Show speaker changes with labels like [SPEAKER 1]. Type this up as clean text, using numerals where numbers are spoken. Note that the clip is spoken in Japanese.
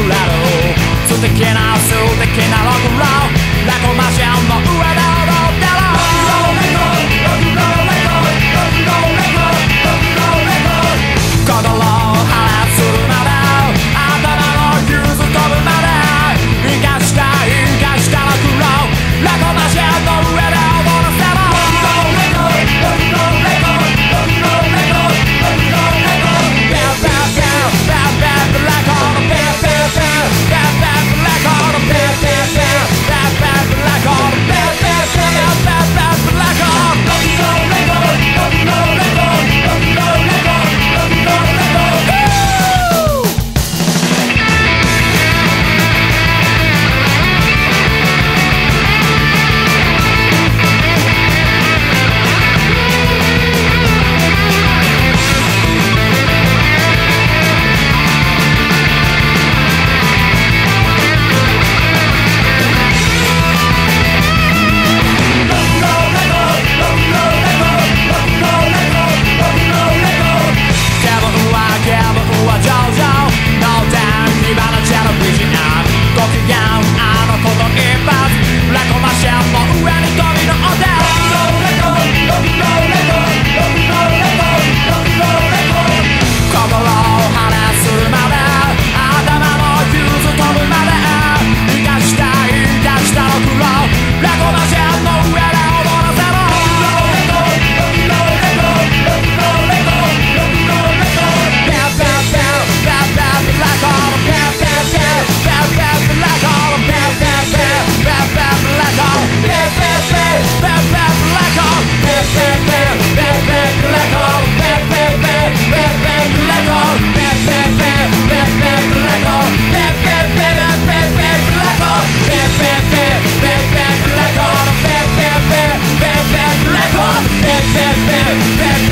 [SPEAKER 1] くれる素敵な素敵なロックンロールレコマシンの上で踊ってろ心を破裂するまで頭のフューズ飛ぶまで生かしたロックンロールレコマシンの上で踊らせろBad